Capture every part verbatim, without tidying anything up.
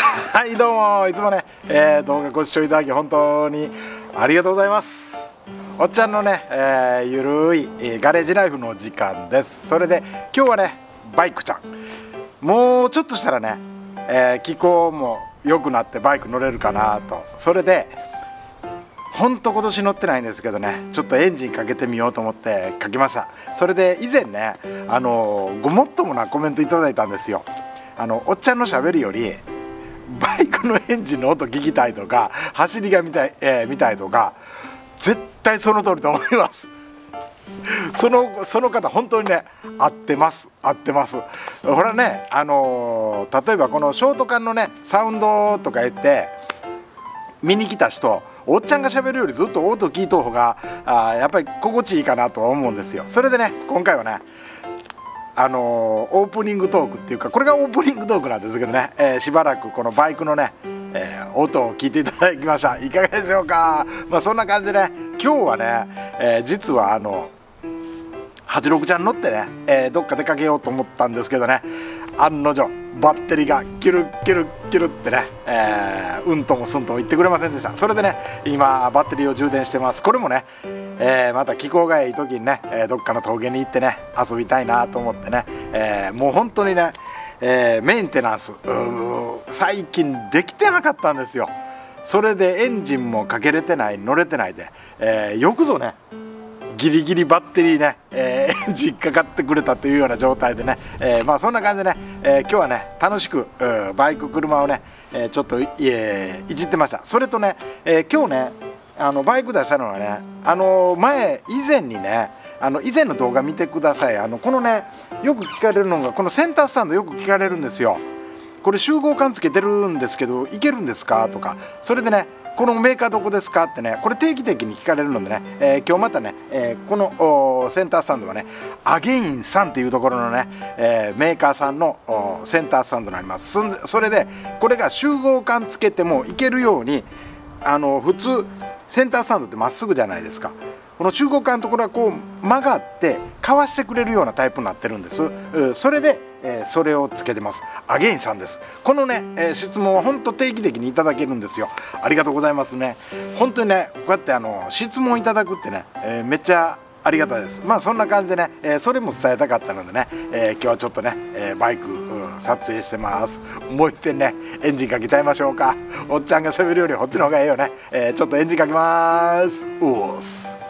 はいどうもいつもね、えー、動画ご視聴いただき本当にありがとうございます。おっちゃんのね、えー、ゆるい、えー、ガレージライフの時間です。それで今日はねバイクちゃんもうちょっとしたらね、えー、気候も良くなってバイク乗れるかなと。それでほんと今年乗ってないんですけどね、ちょっとエンジンかけてみようと思ってかけました。それで以前ねあのごもっともなコメントいただいたんですよ。あのおっちゃんのしゃべりよりバイクのエンジンの音聞きたいとか走りが見たい、えー、見たいとか、絶対その通りと思いますそのその方本当にね合ってます合ってます。ほらね、あのー、例えばこのショート缶のねサウンドとか言って見に来た人、おっちゃんがしゃべるよりずっと音聞いとう方があやっぱり心地いいかなとは思うんですよ。それでね今回はねあのー、オープニングトークっていうか、これがオープニングトークなんですけどね、えー、しばらくこのバイクのね、えー、音を聞いていただきました。いかがでしょうか。まあそんな感じでね今日はね、えー、実はあのはちじゅうろくちゃん乗ってね、えー、どっか出かけようと思ったんですけどね、案の定バッテリーがキュルキュルキュルってね、えー、うんともすんとも言ってくれませんでした。それでね今バッテリーを充電してます。これもね、えー、また気候がいい時にね、えー、どっかの峠に行ってね遊びたいなと思ってね、えー、もう本当にね、えー、メンテナンス最近できてなかったんですよ。それでエンジンもかけれてない乗れてないで、えー、よくぞねギリギリバッテリーね、えー、エンジンかかってくれたというような状態でね、えー、まあそんな感じでね、えー、今日はね楽しくバイク車をね、えー、ちょっとい、えー、いじってました。それとね、えー、今日ねあのバイク出したのはね、あの前以前にねあの以前の動画見てください。あのこのねよく聞かれるのがこのセンタースタンドよく聞かれるんですよ。これ集合管つけてるんですけどいけるんですかとか、それでねこのメーカーどこですかってね、これ定期的に聞かれるのでね、えー、今日またね、えー、このセンタースタンドはねアゲインさんっていうところのね、えー、メーカーさんのセンタースタンドになります。そ, それでこれが集合管つけてもいけるように、あの普通センタースタンドってまっすぐじゃないですか。この集合管のところはこう曲がってかわしてくれるようなタイプになってるんです。それで、えー、それをつけてます。アゲインさんです。このね、えー、質問は本当定期的にいただけるんですよ。ありがとうございますね。本当にねこうやってあの質問いただくってね、えー、めっちゃありがたいです。まあそんな感じでね、えー、それも伝えたかったのでね、えー、今日はちょっとね、えー、バイク、うん、撮影してます。もう一遍ねエンジンかけちゃいましょうか。おっちゃんがしゃべるよりこっちの方がいいよね。えー、ちょっとエンジンかけます。おーす。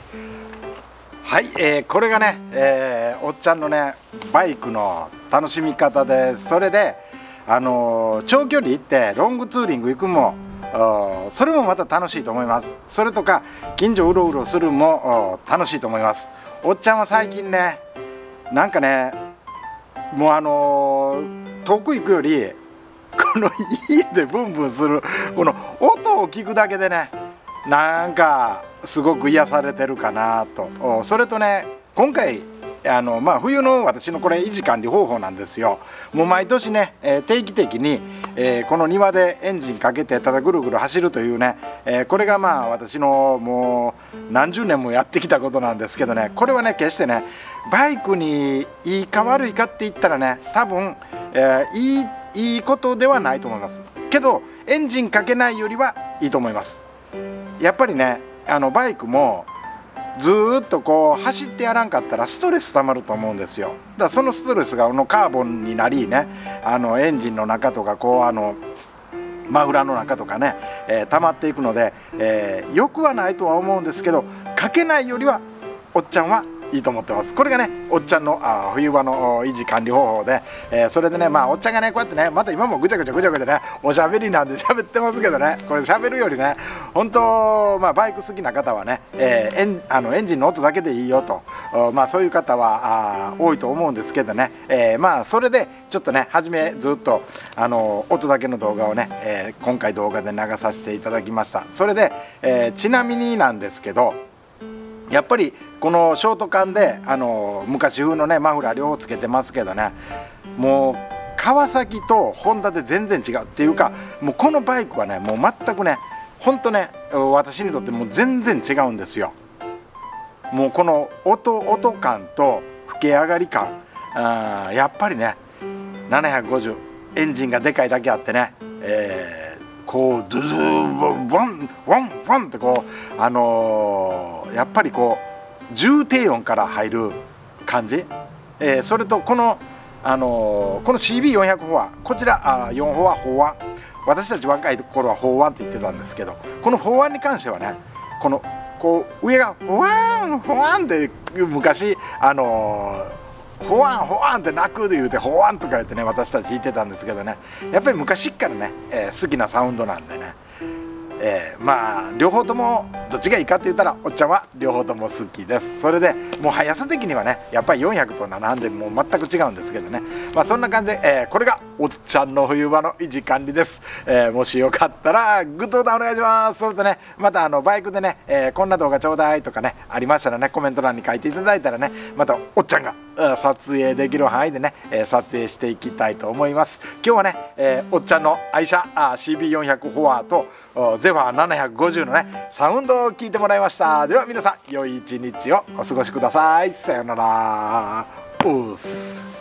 はい、えー、これがね、えー、おっちゃんのねバイクの楽しみ方です。それであのー、長距離行ってロングツーリング行くもそれもまた楽しいと思います。それとか近所うろうろするも楽しいと思います。おっちゃんは最近ねなんかねもうあのー、遠く行くよりこの家でブンブンするこの音を聞くだけでねなんかすごく癒されてるかなと。それとね今回あの、まあ、冬の私のこれ維持管理方法なんですよ。もう毎年ね、えー、定期的に、えー、この庭でエンジンかけてただぐるぐる走るというね、えー、これがまあ私のもう何十年もやってきたことなんですけどね、これはね決してねバイクにいいか悪いかって言ったらね多分、えー、いいいいことではないと思いますけど、エンジンかけないよりはいいと思います。やっぱりねあのバイクもずーっとこう走ってやらんかったらストレスたまると思うんですよ。だからそのストレスがあのカーボンになりね、あのエンジンの中とかこうあのマフラーの中とかね、えー、溜まっていくので、えー、よくはないとは思うんですけど、かけないよりはおっちゃんはいいと思ってます。これがねおっちゃんのあ冬場の維持管理方法で、えー、それでねまあおっちゃんがねこうやってねまた今もぐちゃぐちゃぐちゃぐちゃねおしゃべりなんで喋ってますけどね、これ喋るよりね本当まあバイク好きな方はね、えー、エンあのエンジンの音だけでいいよと、まあそういう方はあ多いと思うんですけどね、えー、まあそれでちょっとね初めずっとあの音だけの動画をね、えー、今回動画で流させていただきました。それで、えー、ちなみになんですけどやっぱりこのショート缶であの昔風のねマフラー両方つけてますけどね、もう川崎とホンダで全然違うっていうか、もうこのバイクはねもう全くねほんとね私にとってもう全然違うんですよ。もうこの音音感と吹け上がり感、あやっぱりねななひゃくごじゅうエンジンがでかいだけあってね、えー、こうドゥドゥワンワンワンってこうあのー、やっぱりこう重低音から入る感じ、えー、それとこのあのー、この シービーよんひゃく フォアこちらあよんフォアフォーワン、私たち若い頃はフォーワンって言ってたんですけど、このフォーワンに関してはねこのこう上がフォワンフォワンって昔あのー、フォワンフォワンって泣くで言うてフォワンとか言ってね私たち言ってたんですけどね、やっぱり昔からね、えー、好きなサウンドなんでね、えー、まあ両方ともどっちがいいかって言ったらおっちゃんは両方とも好きです。それでもう速さ的にはねやっぱりよんひゃくとななでもう全く違うんですけどね、まあそんな感じで、えー、これがおっちゃんの冬場の維持管理です。えー、もしよかったらグッドボタンお願いします。それとねまたあのバイクでね、えー、こんな動画ちょうだいとかねありましたらねコメント欄に書いていただいたらねまたおっちゃんが撮影できる範囲でね、えー、撮影していきたいと思います。今日はね、えー、おっちゃんの愛車 シービーよんひゃく フォアとゼファーななひゃくごじゅうのねサウンドを聞いてもらいました。では皆さん良い一日をお過ごしください。さようなら。おーす。